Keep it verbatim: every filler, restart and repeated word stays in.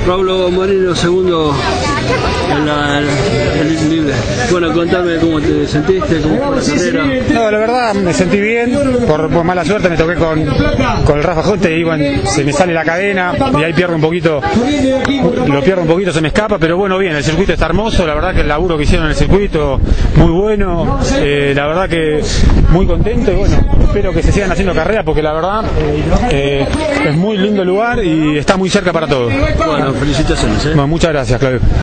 Pablo Moreno, segundo en la, el libre. Bueno, contame cómo te sentiste, cómo fue la carrera. No, la verdad me sentí bien, por, por mala suerte me toqué con, con el Rafa Junte y bueno, se me sale la cadena y ahí pierdo un poquito, lo pierdo un poquito, se me escapa, pero bueno, bien, el circuito está hermoso, la verdad que el laburo que hicieron en el circuito, muy bueno, eh, la verdad que muy contento y bueno, espero que se sigan haciendo carreras porque la verdad eh, es muy lindo lugar y está muy cerca para todos. Bueno, felicitaciones. ¿eh? Bueno, muchas gracias, Claudio.